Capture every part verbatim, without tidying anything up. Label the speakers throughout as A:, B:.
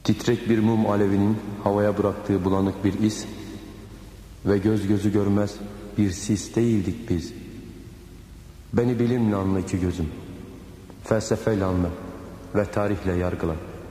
A: Titrek bir mum alevinin havaya bıraktığı bulanık bir iz ve göz gözü görmez bir sis değildik biz. Beni bilimle anla iki gözüm, felsefeyle anla ve tarihle yargıla.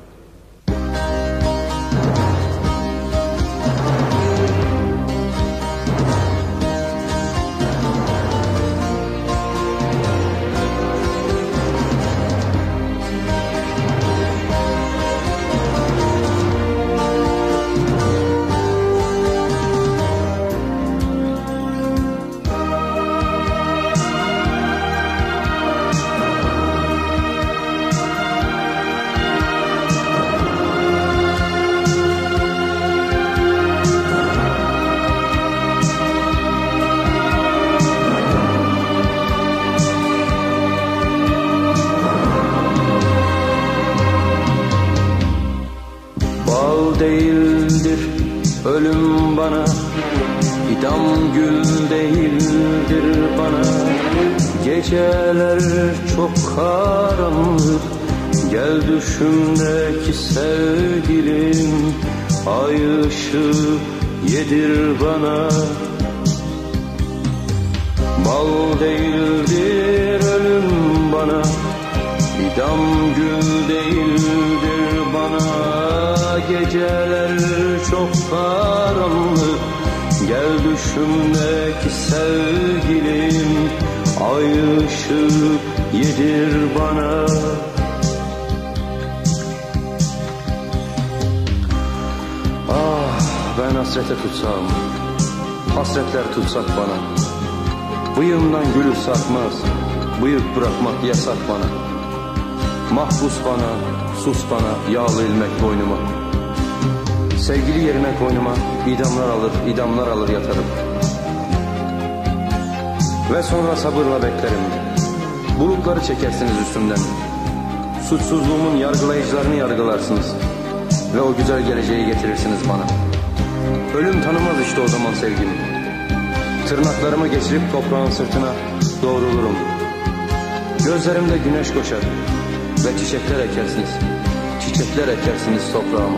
A: Değildir ölüm bana, idam gül değildir bana. Geceler çok karanlık, gel düşümdeki sevgilim, ay ışığı yedir bana. Bal değildir ölüm bana, idam gül değildir bana. Geceler çok karanlık, gel düşümdeki sevgilim, ay ışığı yedir bana. Ah ben hasrete tutsam, hasretler tutsak bana. Bıyığımdan gülü sarkmaz, bıyık bırakmak yasak bana. Mahpus bana, sus bana, yağlı ilmek boynuma. Sevgili yerine koynuma idamlar alır, idamlar alır yatarım. Ve sonra sabırla beklerim. Bulutları çekersiniz üstümden. Suçsuzluğumun yargılayıcılarını yargılarsınız. Ve o güzel geleceği getirirsiniz bana. Ölüm tanımaz işte o zaman sevgimi. Tırnaklarımı geçirip toprağın sırtına doğrulurum. Gözlerimde güneş koşar ve çiçekler ekersiniz. Çiçekler ekersiniz toprağıma.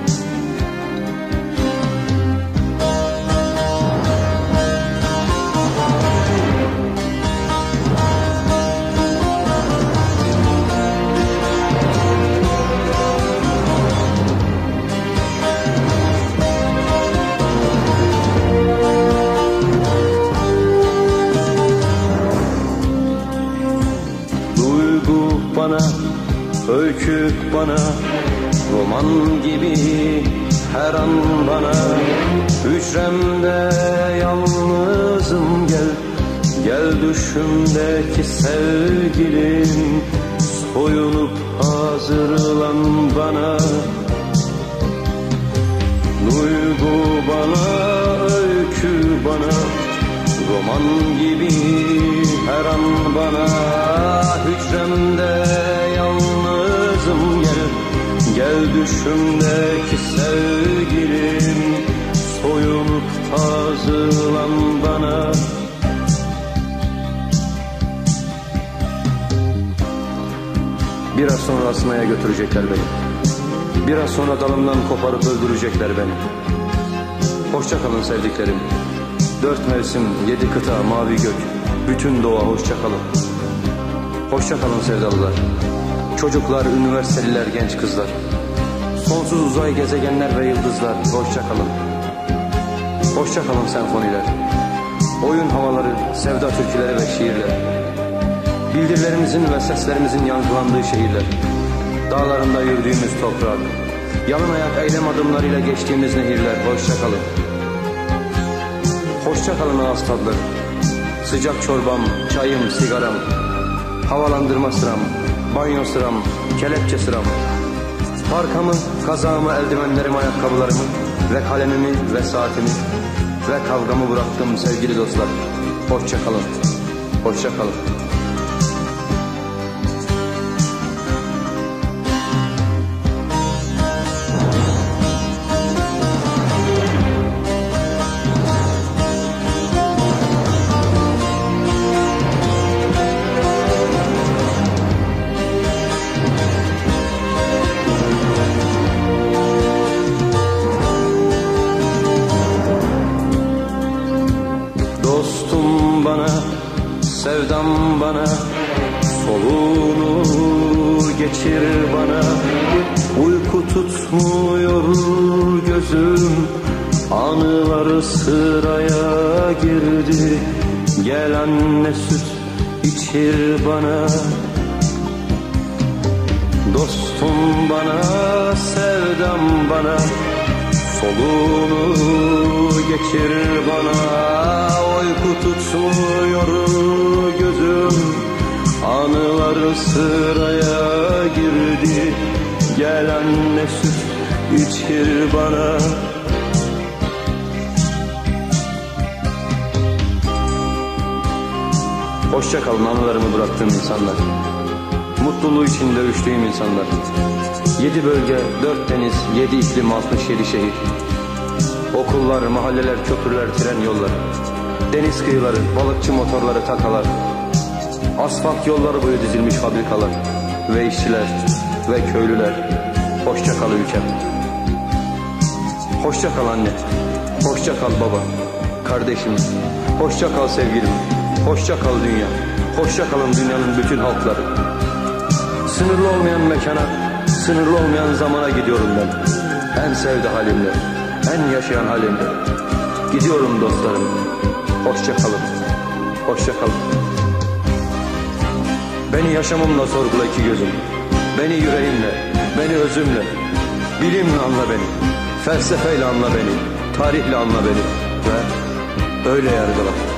A: Bana, öykü bana, roman gibi her an bana. Hücremde yalnızım gel, gel düşümdeki sevgilim, soyunup hazırlan bana. Duygu bana, öykü bana, roman gibi her an bana. Hücremde yalnızım gel, gel düşümdeki sevgilim, soyunup hazırlan bana. Biraz sonra asmaya götürecekler beni. Biraz sonra dalımdan koparıp öldürecekler beni. Hoşça kalın sevdiklerim. Dört mevsim, yedi kıta, mavi gök, bütün doğa hoşça kalın. Hoşça kalın sevdalılar. Çocuklar, üniversiteliler, genç kızlar. Sonsuz uzay gezegenler ve yıldızlar hoşça kalın. Hoşça kalın senfoniler. Oyun havaları, sevda türküleri ve şiirler. Bildirilerimizin ve seslerimizin yankılandığı şehirler. Dağlarında yürüdüğümüz toprak. Yalın ayak eylem adımlarıyla geçtiğimiz nehirler hoşça kalın. Hoşça kalın ağız tadları. Sıcak çorbam, çayım, sigaram. Havalandırma sıram, banyo sıram, kelepçe sıram. Parkamı, kazağımı, eldivenlerimi, ayakkabılarımı ve kalemimi ve saatimi ve kavgamı bıraktım sevgili dostlar. Hoşça kalın, hoşça kalın. geçir bana. Uyku tutmuyor gözüm, anılar sıraya girdi. Gel anne süt içir bana. Dostum bana, sevdam bana, soluğunu geçir bana. Uyku tutmuyor gözüm, anılar sıraya girdi. Gel anne süt içir bana. Hoşça kalın anılarımı bıraktığım insanlar, mutluluğu içinde üştüğüm insanlar. Yedi bölge, dört deniz, yedi iklim, altmış yedi şehir. Okullar, mahalleler, köprüler, tren yolları, deniz kıyıları, balıkçı motorları, takalar, asfalt yolları boyu dizilmiş fabrikalar ve işçiler ve köylüler. Hoşça kal ülkem. Hoşça kal anne. Hoşça kal baba, kardeşim. Hoşça kal sevgilim. Hoşça kal dünya. Hoşça kalın dünyanın bütün halkları. Sınırlı olmayan mekana, sınırlı olmayan zamana gidiyorum ben. En sevdi halimle, en yaşayan halimle. Gidiyorum dostlarım. Hoşça kalın. Hoşça kalın. Beni yaşamımla sorgula iki gözüm. Beni yüreğimle, beni özümle. Bilimle anla beni. Felsefeyle anla beni. Tarihle anla beni. Ve öyle yargıla.